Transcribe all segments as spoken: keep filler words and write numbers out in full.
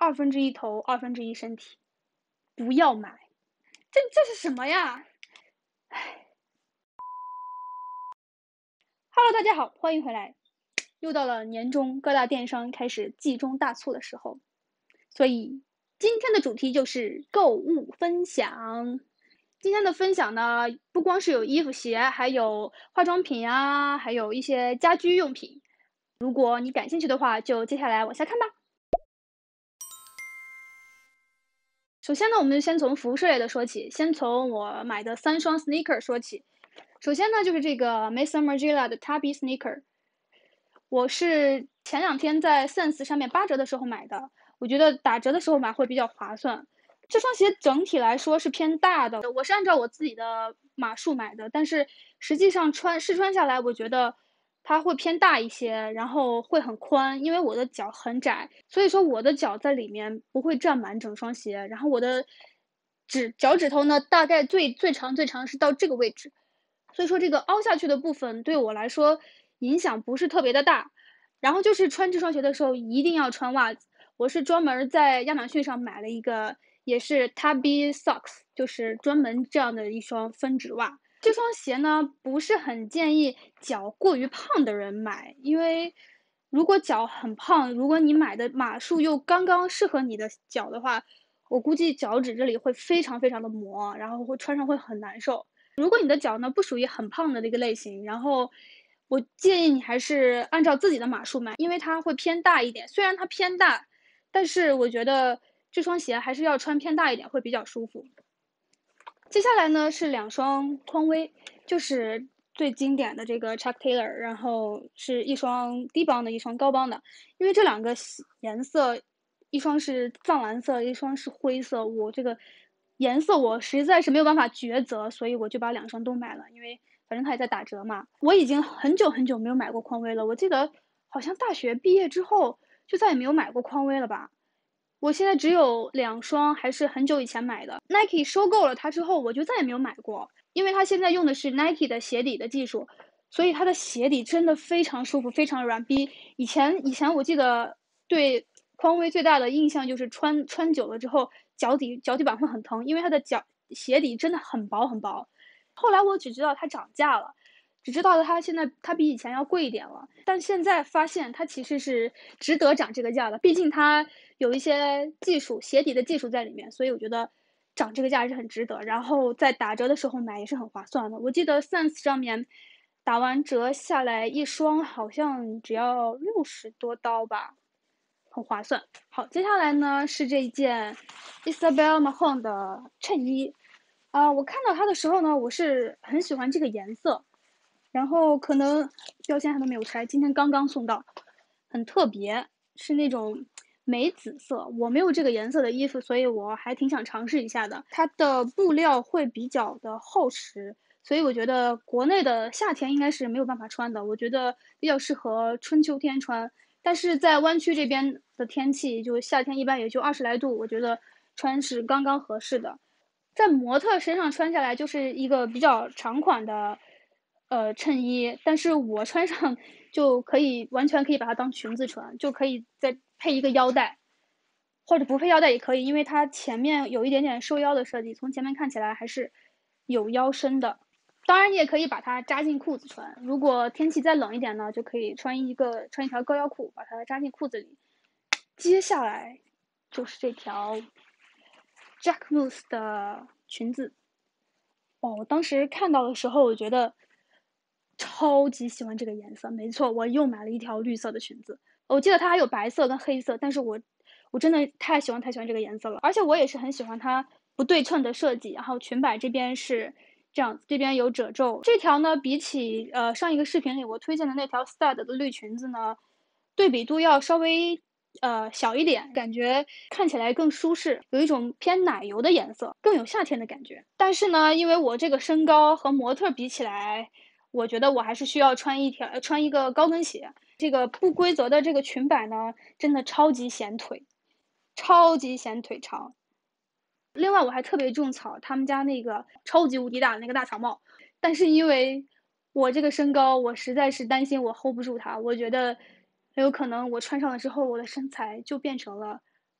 二分之一头，二分之一身体，不要买。这这是什么呀？唉 Hello，大家好，欢迎回来。又到了年终，各大电商开始季中大促的时候，所以今天的主题就是购物分享。今天的分享呢，不光是有衣服鞋，还有化妆品啊，还有一些家居用品。如果你感兴趣的话，就接下来往下看吧。首先呢，我们就先从服饰类的说起，先从我买的三双 sneaker 说起。首先呢，就是这个 Maison Margiela 的 Tabby sneaker， 我是前两天在 Sense 上面八折的时候买的，我觉得打折的时候买会比较划算。这双鞋整体来说是偏大的，我是按照我自己的码数买的，但是实际上穿试穿下来，我觉得它会偏大一些，然后会很宽，因为我的脚很窄，所以说我的脚在里面不会占满整双鞋，然后我的指脚趾头呢，大概最最长最长是到这个位置，所以说这个凹下去的部分对我来说影响不是特别的大。然后就是穿这双鞋的时候一定要穿袜子，我是专门在亚马逊上买了一个，也是 Tabby Socks， 就是专门这样的一双分趾袜。这双鞋呢，不是很建议脚过于胖的人买，因为如果脚很胖，如果你买的码数又刚刚适合你的脚的话，我估计脚趾这里会非常非常的磨，然后会穿上会很难受。如果你的脚呢不属于很胖的这个类型，然后我建议你还是按照自己的码数买，因为它会偏大一点。虽然它偏大，但是我觉得这双鞋还是要穿偏大一点会比较舒服。接下来呢是两双匡威，就是最经典的这个 Chuck Taylor， 然后是一双低帮的，一双高帮的。因为这两个颜色，一双是藏蓝色，一双是灰色，我这个颜色我实在是没有办法抉择，所以我就把两双都买了，因为反正它也在打折嘛。我已经很久很久没有买过匡威了，我记得好像大学毕业之后就再也没有买过匡威了吧。我现在只有两双，还是很久以前买的。Nike 收购了它之后，我就再也没有买过，因为它现在用的是 Nike 的鞋底的技术，所以它的鞋底真的非常舒服，非常软。比以前以前我记得对匡威最大的印象就是穿穿久了之后，脚底脚底板会很疼，因为它的脚鞋底真的很薄很薄。后来我只知道它涨价了。只知道它现在它比以前要贵一点了，但现在发现它其实是值得涨这个价的，毕竟它有一些技术鞋底的技术在里面，所以我觉得涨这个价是很值得。然后在打折的时候买也是很划算的。我记得 Sense 上面打完折下来一双好像只要六十多刀吧，很划算。好，接下来呢是这一件 Isabel Mahone 的衬衣。啊、呃，我看到它的时候呢，我是很喜欢这个颜色。然后可能标签还都没有拆，今天刚刚送到，很特别，是那种梅紫色。我没有这个颜色的衣服，所以我还挺想尝试一下的。它的布料会比较的厚实，所以我觉得国内的夏天应该是没有办法穿的。我觉得比较适合春秋天穿，但是在湾区这边的天气，就夏天一般也就二十来度，我觉得穿是刚刚合适的。在模特身上穿下来就是一个比较长款的。呃，衬衣，但是我穿上就可以完全可以把它当裙子穿，就可以再配一个腰带，或者不配腰带也可以，因为它前面有一点点收腰的设计，从前面看起来还是有腰身的。当然，你也可以把它扎进裤子穿。如果天气再冷一点呢，就可以穿一个穿一条高腰裤，把它扎进裤子里。接下来就是这条 Jacquemus 的裙子。哦，我当时看到的时候，我觉得超级喜欢这个颜色。没错，我又买了一条绿色的裙子。我记得它还有白色跟黑色，但是我我真的太喜欢太喜欢这个颜色了。而且我也是很喜欢它不对称的设计。然后裙摆这边是这样，这边有褶皱。这条呢，比起呃上一个视频里我推荐的那条 Stud 的绿裙子呢，对比度要稍微呃小一点，感觉看起来更舒适，有一种偏奶油的颜色，更有夏天的感觉。但是呢，因为我这个身高和模特比起来，我觉得我还是需要穿一条穿一个高跟鞋。这个不规则的这个裙摆呢，真的超级显腿，超级显腿长。另外我还特别种草他们家那个超级无敌大的那个大草帽，但是因为我这个身高，我实在是担心我 hold 不住它，我觉得很有可能我穿上了之后，我的身材就变成了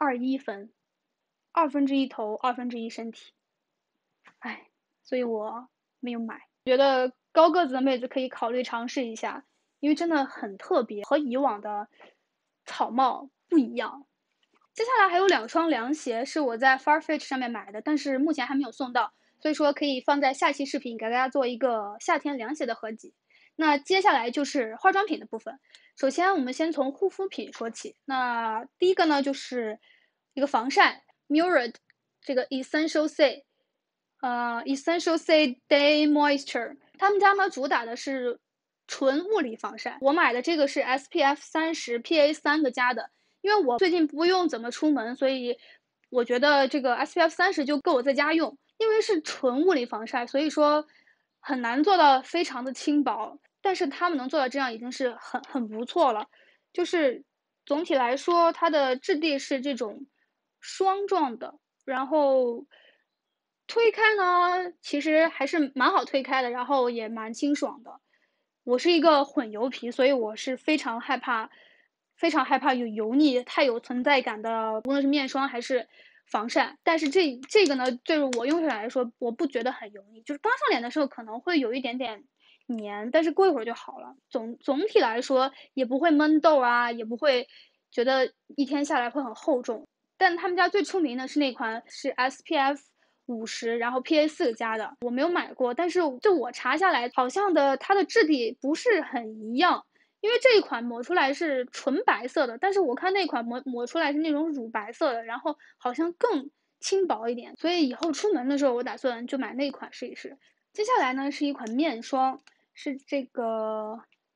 二一分，二分之一头，二分之一身体，哎，所以我没有买。觉得高个子的妹子可以考虑尝试一下，因为真的很特别，和以往的草帽不一样。接下来还有两双凉鞋是我在 Farfetch 上面买的，但是目前还没有送到，所以说可以放在下期视频给大家做一个夏天凉鞋的合集。那接下来就是化妆品的部分。首先我们先从护肤品说起，那第一个呢就是一个防晒 Murad 这个 Essential C 呃 Essential C Day Moisture， 他们家呢主打的是纯物理防晒，我买的这个是 S P F 三十 P A 三个加的，因为我最近不用怎么出门，所以我觉得这个 S P F 三十就够我在家用。因为是纯物理防晒，所以说很难做到非常的轻薄，但是他们能做到这样已经是很很不错了。就是总体来说，它的质地是这种霜状的，然后推开呢，其实还是蛮好推开的，然后也蛮清爽的。我是一个混油皮，所以我是非常害怕，非常害怕有油腻、太有存在感的，无论是面霜还是防晒。但是这这个呢，对于我用起来来说，我不觉得很油腻，就是刚上脸的时候可能会有一点点黏，但是过一会儿就好了。总总体来说也不会闷痘啊，也不会觉得一天下来会很厚重。但他们家最出名的是那款是 S P F 五十，然后 P A 四加的，我没有买过，但是就我查下来，好像的它的质地不是很一样，因为这一款抹出来是纯白色的，但是我看那款抹抹出来是那种乳白色的，然后好像更轻薄一点，所以以后出门的时候我打算就买那款试一试。接下来呢是一款面霜，是这个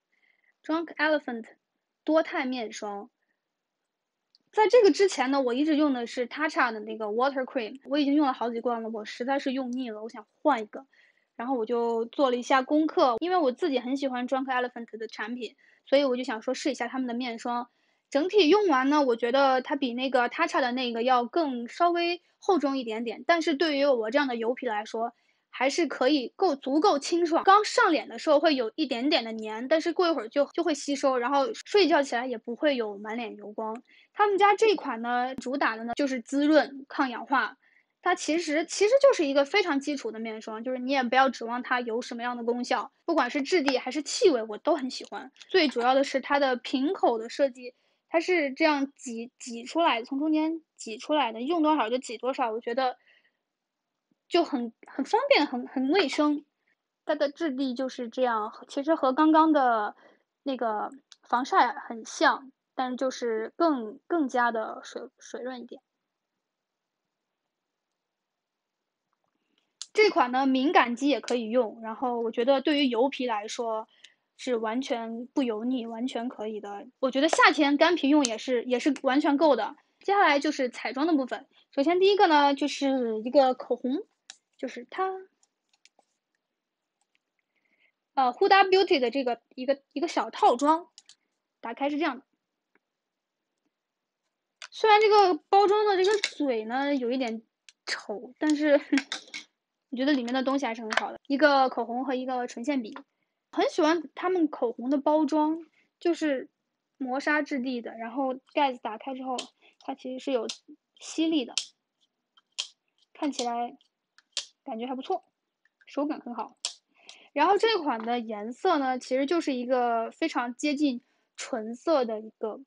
Drunk Elephant 多肽面霜。在这个之前呢，我一直用的是 Tatcha 的那个 Water Cream， 我已经用了好几罐了，我实在是用腻了，我想换一个。然后我就做了一下功课，因为我自己很喜欢 Drunk Elephant 的产品，所以我就想说试一下他们的面霜。整体用完呢，我觉得它比那个 Tatcha 的那个要更稍微厚重一点点，但是对于我这样的油皮来说，还是可以够足够清爽。刚上脸的时候会有一点点的黏，但是过一会儿就就会吸收，然后睡觉起来也不会有满脸油光。他们家这款呢，主打的呢就是滋润、抗氧化。它其实其实就是一个非常基础的面霜，就是你也不要指望它有什么样的功效，不管是质地还是气味，我都很喜欢。最主要的是它的瓶口的设计，它是这样挤挤出来，从中间挤出来的，用多少就挤多少，我觉得就很很方便，很很卫生。它的质地就是这样，其实和刚刚的那个防晒很像，但是就是更更加的水水润一点。这款呢，敏感肌也可以用，然后我觉得对于油皮来说是完全不油腻，完全可以的。我觉得夏天干皮用也是也是完全够的。接下来就是彩妆的部分，首先第一个呢就是一个口红，就是它，呃，Huda Beauty 的这个一个一个小套装，打开是这样的。虽然这个包装的这个嘴呢有一点丑，但是我觉得里面的东西还是很好的。一个口红和一个唇线笔，很喜欢他们口红的包装，就是磨砂质地的，然后盖子打开之后，它其实是有吸力的，看起来感觉还不错，手感很好。然后这款的颜色呢，其实就是一个非常接近纯色的一个。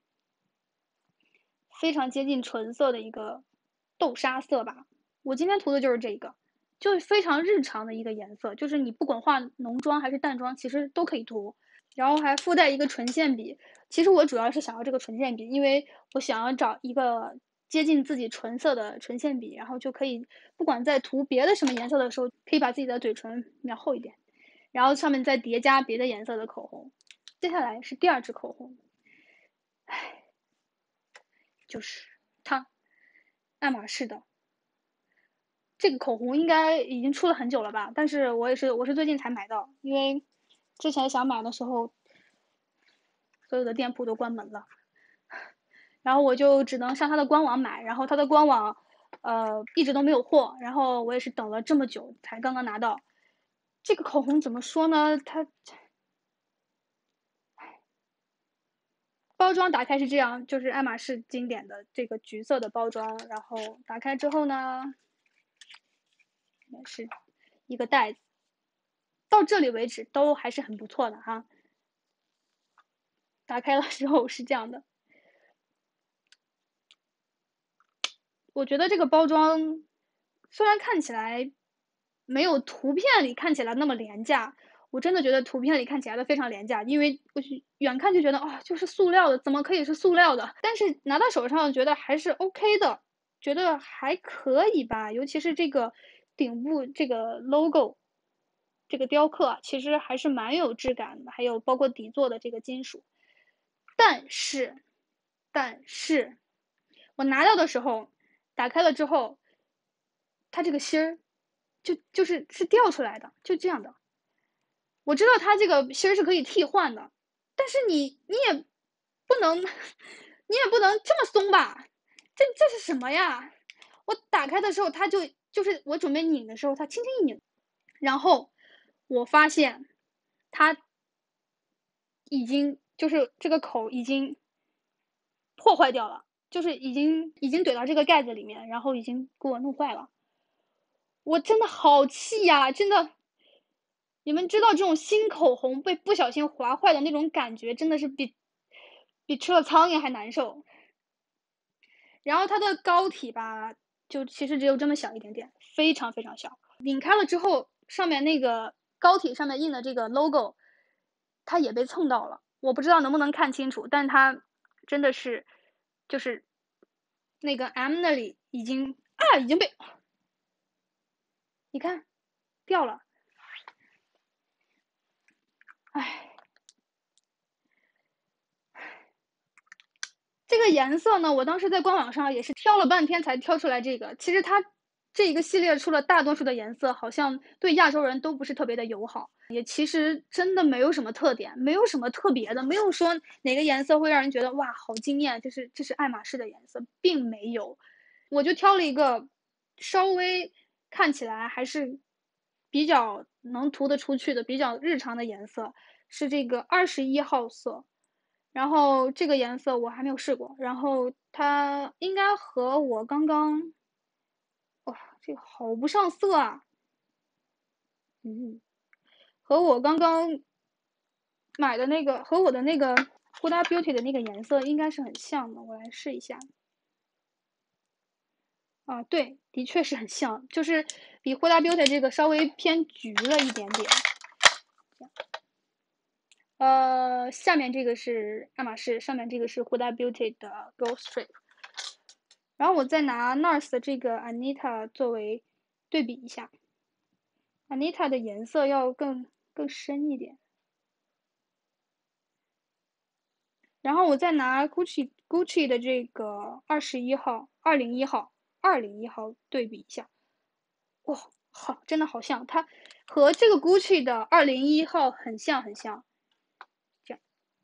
非常接近纯色的一个豆沙色吧。我今天涂的就是这个，就是非常日常的一个颜色，就是你不管化浓妆还是淡妆，其实都可以涂。然后还附带一个唇线笔，其实我主要是想要这个唇线笔，因为我想要找一个接近自己唇色的唇线笔，然后就可以不管在涂别的什么颜色的时候，可以把自己的嘴唇描厚一点，然后上面再叠加别的颜色的口红。接下来是第二支口红，唉，就是它，爱马仕的这个口红应该已经出了很久了吧，但是我也是我是最近才买到，因为之前想买的时候，所有的店铺都关门了，然后我就只能上它的官网买，然后它的官网呃一直都没有货，然后我也是等了这么久才刚刚拿到。这个口红怎么说呢？它包装打开是这样，就是爱马仕经典的这个橘色的包装，然后打开之后呢，也是一个袋子，到这里为止都还是很不错的哈。打开了之后是这样的，我觉得这个包装虽然看起来没有图片里看起来那么廉价，我真的觉得图片里看起来的非常廉价，因为我远看就觉得啊、哦，就是塑料的，怎么可以是塑料的？但是拿到手上觉得还是 OK 的，觉得还可以吧，尤其是这个顶部这个 logo， 这个雕刻其实还是蛮有质感的，还有包括底座的这个金属。但是，但是我拿到的时候，打开了之后，它这个芯儿就就是是掉出来的，就这样的。我知道它这个芯儿是可以替换的，但是你你也不能，你也不能这么松吧？这这是什么呀？我打开的时候，它就就是我准备拧的时候，它轻轻一拧，然后我发现它已经就是这个口已经破坏掉了，就是已经已经怼到这个盖子里面，然后已经给我弄坏了。我真的好气呀！真的，你们知道这种新口红被不小心划坏的那种感觉，真的是比比吃了苍蝇还难受。然后它的膏体吧，就其实只有这么小一点点，非常非常小。拧开了之后，上面那个膏体上面印的这个 logo， 它也被蹭到了。我不知道能不能看清楚，但它真的是，就是那个 M 那里已经啊已经被，你看掉了，唉。这个颜色呢，我当时在官网上也是挑了半天才挑出来这个。其实它这一个系列出了大多数的颜色，好像对亚洲人都不是特别的友好，也其实真的没有什么特点，没有什么特别的，没有说哪个颜色会让人觉得哇好惊艳，这是这是爱马仕的颜色，并没有。我就挑了一个稍微看起来还是比较能涂得出去的、比较日常的颜色，是这个二十一号色。然后这个颜色我还没有试过，然后它应该和我刚刚，哇，这个好不上色啊，嗯，和我刚刚买的那个，和我的那个 Huda Beauty 的那个颜色应该是很像的，我来试一下。啊，对，的确是很像，就是比 Huda Beauty 这个稍微偏橘了一点点。呃，下面这个是爱马仕，上面这个是 Huda Beauty 的 Gold Strip。然后我再拿 NARS 的这个 Anita 作为对比一下，Anita 的颜色要更更深一点。然后我再拿 Gucci Gucci 的这个二十一号、二零一号、二零一号对比一下，哇，好，真的好像，它和这个 Gucci 的二零一号很像很像。这样，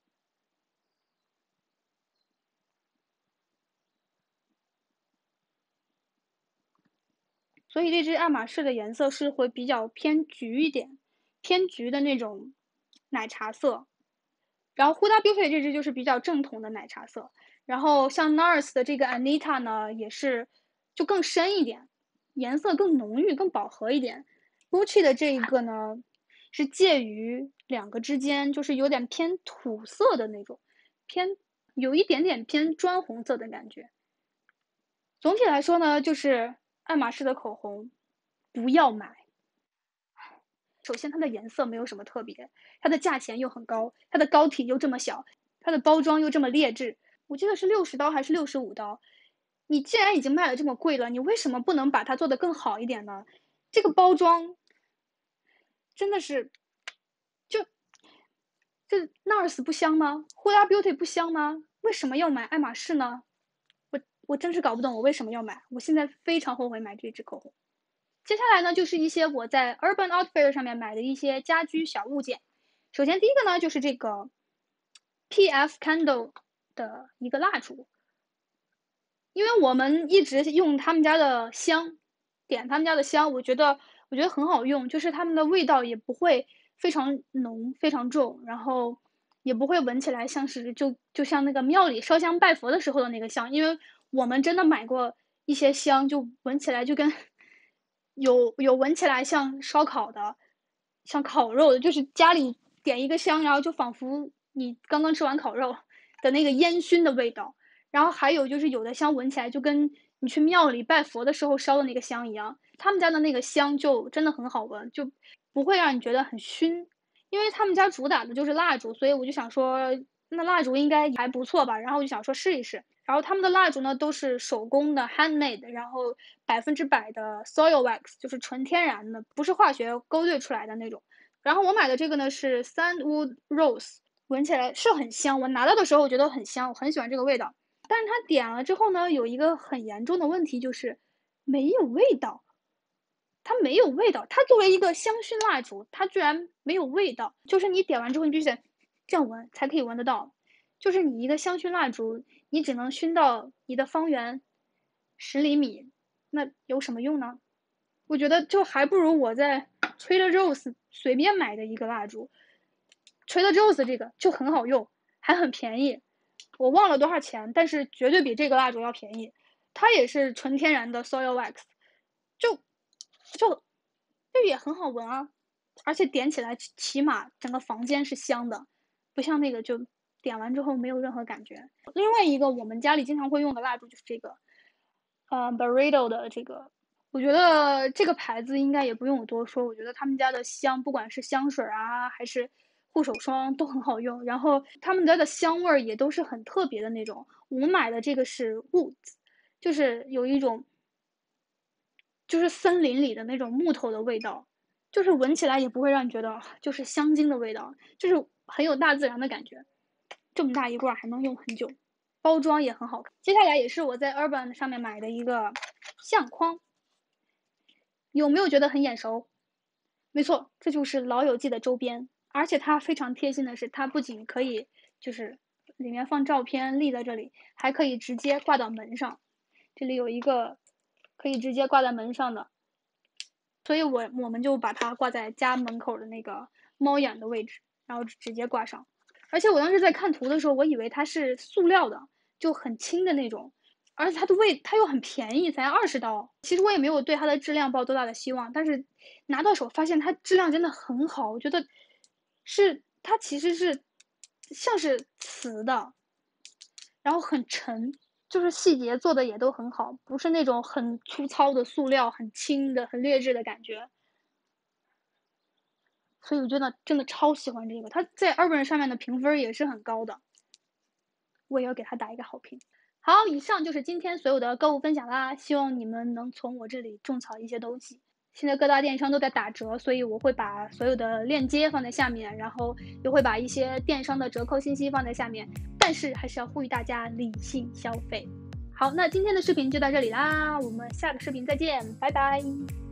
所以这支爱马仕的颜色是会比较偏橘一点，偏橘的那种奶茶色。然后 Huda Beauty 这支就是比较正统的奶茶色，然后像 NARS 的这个 Anita 呢，也是就更深一点，颜色更浓郁、更饱和一点。Gucci 的这一个呢，是介于两个之间，就是有点偏土色的那种，偏有一点点偏砖红色的感觉。总体来说呢，就是爱马仕的口红不要买。首先，它的颜色没有什么特别，它的价钱又很高，它的膏体又这么小，它的包装又这么劣质。我记得是六十刀还是六十五刀？你既然已经卖了这么贵了，你为什么不能把它做得更好一点呢？这个包装真的是，就这 NARS 不香吗 ？Huda Beauty 不香吗？为什么要买爱马仕呢？我我真是搞不懂我为什么要买，我现在非常后悔买这支口红。接下来呢，就是一些我在 Urban Outfitters 上面买的一些家居小物件。首先第一个呢，就是这个 P F Candle 的一个蜡烛，因为我们一直用他们家的香，点他们家的香，我觉得我觉得很好用，就是他们的味道也不会非常浓、非常重，然后也不会闻起来像是就就像那个庙里烧香拜佛的时候的那个香，因为我们真的买过一些香，就闻起来就跟有有闻起来像烧烤的，像烤肉的，就是家里点一个香，然后就仿佛你刚刚吃完烤肉的那个烟熏的味道。然后还有就是有的香闻起来就跟你去庙里拜佛的时候烧的那个香一样，他们家的那个香就真的很好闻，就不会让你觉得很熏。因为他们家主打的就是蜡烛，所以我就想说那蜡烛应该还不错吧，然后我就想说试一试。然后他们的蜡烛呢都是手工的 handmade， 然后百分之百的 soil wax， 就是纯天然的，不是化学勾兑出来的那种。然后我买的这个呢是 sandwood rose， 闻起来是很香，我拿到的时候我觉得很香，我很喜欢这个味道。但是它点了之后呢，有一个很严重的问题，就是没有味道。它没有味道，它作为一个香薰蜡烛，它居然没有味道。就是你点完之后，你必须得这样闻才可以闻得到。就是你一个香薰蜡烛，你只能熏到你的方圆十厘米，那有什么用呢？我觉得就还不如我在 Trader Joe's 随便买的一个蜡烛。Trader Joe's 这个就很好用，还很便宜，我忘了多少钱，但是绝对比这个蜡烛要便宜。它也是纯天然的 soil wax， 就就就也很好闻啊，而且点起来起码整个房间是香的，不像那个就点完之后没有任何感觉。另外一个我们家里经常会用的蜡烛就是这个，呃 Burrito 的这个，我觉得这个牌子应该也不用我多说，我觉得他们家的香，不管是香水啊还是护手霜都很好用，然后他们家的香味也都是很特别的那种。我们买的这个是 Woods， 就是有一种就是森林里的那种木头的味道，就是闻起来也不会让你觉得就是香精的味道，就是很有大自然的感觉。这么大一罐还能用很久，包装也很好看。接下来也是我在 Urban 上面买的一个相框，有没有觉得很眼熟？没错，这就是老友记的周边。而且它非常贴心的是，它不仅可以就是里面放照片立在这里，还可以直接挂到门上。这里有一个可以直接挂在门上的，所以我我们就把它挂在家门口的那个猫眼的位置，然后直接挂上。而且我当时在看图的时候，我以为它是塑料的，就很轻的那种，而且它的味它又很便宜，才二十刀。其实我也没有对它的质量抱多大的希望，但是拿到手发现它质量真的很好，我觉得是它其实是像是瓷的，然后很沉，就是细节做的也都很好，不是那种很粗糙的塑料，很轻的、很劣质的感觉。所以我觉得真的超喜欢这个，它在 Urban 上面的评分也是很高的，我也要给它打一个好评。好，以上就是今天所有的购物分享啦，希望你们能从我这里种草一些东西。现在各大电商都在打折，所以我会把所有的链接放在下面，然后也会把一些电商的折扣信息放在下面，但是还是要呼吁大家理性消费。好，那今天的视频就到这里啦，我们下个视频再见，拜拜。